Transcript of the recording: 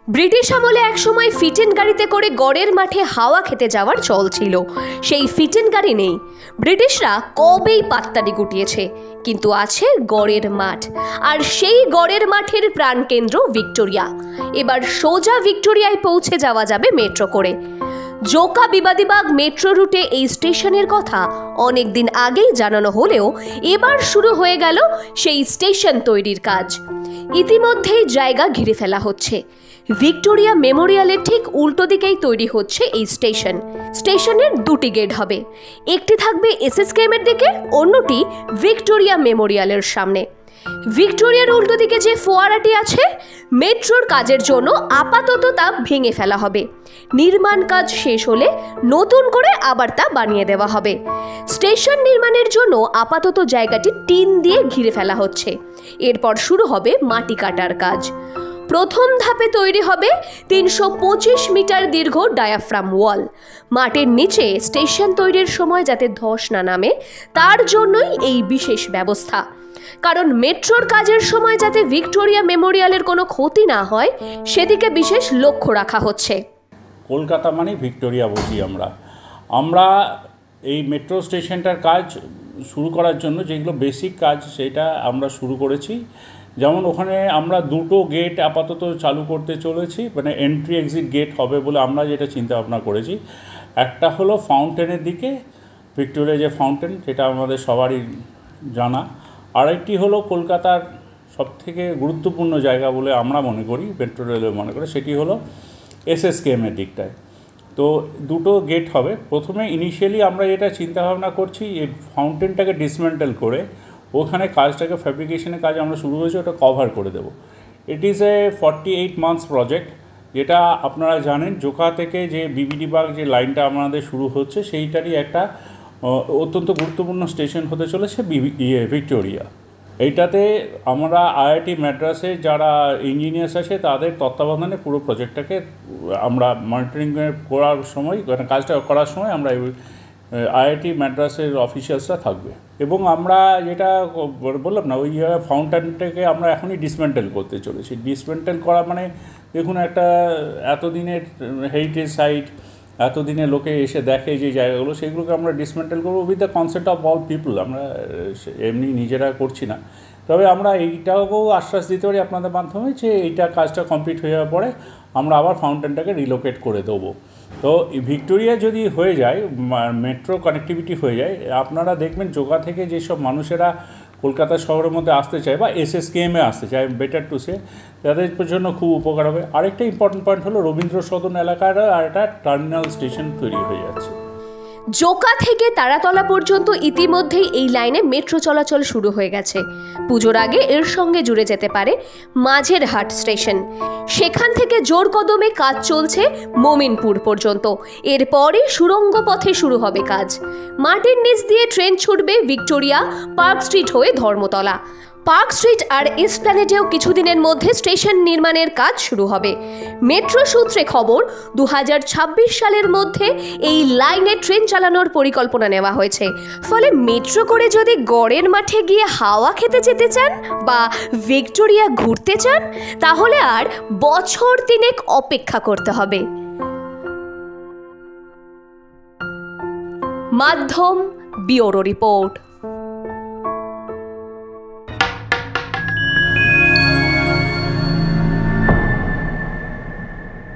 British আমলে একসময় ফিটেন গাড়িতে করে গড়ের মাঠে হাওয়া খেতে যাওয়ার চল ছিল। সেই ফিটেন গাড়ি নেই, ব্রিটিশরা কবেই পাত্তারি গুটিয়েছে, কিন্তু আছে গড়ের মাঠ। আর সেই গড়ের মাঠের প্রাণকেন্দ্র ভিক্টোরিয়া। এবার সোজা ভিক্টোরিয়ায় পৌঁছে যাওয়া যাবে মেট্রো করে। জোকা বিবাদীবাগ মেট্রো রুটে এই স্টেশনের কথা অনেক দিন আগেই জানানো হলেও এবার শুরু হয়ে গেল সেই স্টেশন তৈরির কাজ। ইতিমধ্যেই জায়গা ঘিরে ফেলা হচ্ছে। ভিক্টোরিয়া মেমোরিয়ালের ঠিক উল্টো দিকেই তৈরি হচ্ছে এই স্টেশন। স্টেশনের দুটি গেট হবে, একটি থাকবে এসএসকেএম-এর দিকে, অন্যটি ভিক্টোরিয়া মেমোরিয়ালের সামনে। ভিক্টোরিয়ার উল্টো দিকে যে ফোয়ারাটি আছে, মেট্রোর কাজের জন্য আপাতত তা ভেঙে ফেলা হবে। নির্মাণ কাজ শেষ হলে নতুন করে আবার তা বানিয়ে দেওয়া হবে। স্টেশন নির্মাণের জন্য আপাতত জায়গাটি টিন দিয়ে ঘিরে ফেলা হচ্ছে। এরপর শুরু হবে মাটি কাটার কাজ। প্রথম ধাপে তৈরি হবে ৩২৫ মিটার দীর্ঘ ডায়াফ্রাম ওয়াল। মাটির নিচে স্টেশন তৈরির সময় যাতে ধস না নামে, তার জন্যই এই বিশেষ ব্যবস্থা। কারণ মেট্রোর কাজের সময় যাতে ভিক্টোরিয়া মেমোরিয়ালের কোনো ক্ষতি না হয়, সেদিকে বিশেষ লক্ষ্য রাখা হচ্ছে। কলকাতা মানে ভিক্টোরিয়া বুঝি আমরা এই মেট্রো স্টেশনটার কাজ শুরু করার জন্য যেগুলো বেসিক কাজ সেটা আমরা শুরু করেছি। যেমন ওখানে আমরা দুটো গেট আপাতত চালু করতে চলেছি, মানে এন্ট্রি এক্সিট গেট হবে বলে আমরা যেটা চিন্তা ভাবনা করেছি। একটা হলো ফাউন্টেনের দিকে, ভিক্টোরিয়া যে ফাউন্টেন, যেটা আমাদের সবারই জানা। আরেকটি হলো কলকাতার সবথেকে গুরুত্বপূর্ণ জায়গা বলে আমরা মনে করি, মেট্রো রেলওয়ে মনে করে, সেটি হলো এসএসকেএম-এর দিকটায়। তো দুটো গেট হবে। প্রথমে ইনিশিয়ালি আমরা যেটা চিন্তাভাবনা করছি, এই ফাউন্টেনটাকে ডিসমেন্টেল করে ওখানে কাজটাকে, ফ্যাব্রিকেশনের কাজ আমরা শুরু করেছি, ওটা কভার করে দেবো। It is a 48 months project. যেটা আপনারা জানেন, জোকা থেকে যে বিবিডিবাগ যে লাইনটা আমাদের শুরু হচ্ছে, সেইটারই একটা অত্যন্ত গুরুত্বপূর্ণ স্টেশন হতে চলেছে ভিক্টোরিয়া। এইটাতে আমরা আইআইটি মাদ্রাসে যারা ইঞ্জিনিয়ার্স আছে তাদের তত্ত্বাবধানে পুরো প্রজেক্টটাকে আমরা মনিটরিং করার সময়, কাজটা করার সময় আমরা আইআইটি মাদ্রাসের অফিসিয়ালসরা থাকবে। এবং আমরা যেটা বললাম না, ওই ফাউন্টেনটাকে আমরা এখনই ডিসমেন্টেল করতে চলেছি। ডিসমেন্টেল করা মানে দেখুন, একটা এতদিনের হেরিটেজ সাইট, এতদিনে লোকে এসে দেখে যে জায়গাগুলো, সেগুলোকে আমরা ডিসমেন্টেল করবো with the concept of all people. আমরা এমনি নিজেরা করছি না। তবে আমরা এইটাকেও আশ্বাস দিতে পারি আপনাদের মাধ্যমে যে এইটা কাজটা কমপ্লিট হয়ে যাওয়ার পরে আমরা আবার ফাউন্টেনটাকে রিলোকেট করে দেবো। তো ভিক্টোরিয়া যদি হয়ে যায়, মেট্রো কানেক্টিভিটি হয়ে যায়, আপনারা দেখবেন জোকা থেকে যেসব মানুষেরা কলকাতা শহরের মধ্যে আসতে চায় বা এসএসকেএম-এ আসতে চায়, বেটার টু সে, তাদের জন্য খুব উপকার হবে। আরেকটা ইম্পর্টেন্ট পয়েন্ট হলো রবীন্দ্র সদন এলাকার আর একটা টার্মিনাল স্টেশন তৈরি হয়ে যাচ্ছে। জোকা থেকে তারাতলা পর্যন্ত ইতিমধ্যেই এই লাইনে মেট্রো চলাচল শুরু হয়ে গেছে। পুজোর আগে এর সঙ্গে জুড়ে যেতে পারে মাঝের হাট স্টেশন। সেখান থেকে জোর কদমে কাজ চলছে মোমিনপুর পর্যন্ত। এরপরে সুড়ঙ্গ পথে শুরু হবে কাজ। মাটির নিচ দিয়ে ট্রেন ছুটবে ভিক্টোরিয়া, পার্ক স্ট্রিট হয়ে ধর্মতলা। পার্ক স্ট্রিট আর এসপ্ল্যানেডেও কিছুদিনের মধ্যে স্টেশন নির্মাণের কাজ শুরু হবে। মেট্রো সূত্রে খবর, ২০২৬ সালের মধ্যে এই লাইনে ট্রেন চালানোর পরিকল্পনা নেওয়া হয়েছে। ফলে মেট্রো করে যদি গড়ের মাঠে গিয়ে হাওয়া খেতে যেতে চান বা ভিক্টোরিয়া ঘুরতে চান, তাহলে আর বছর ৩ অপেক্ষা করতে হবে। মাধ্যম ব্যুরো রিপোর্ট।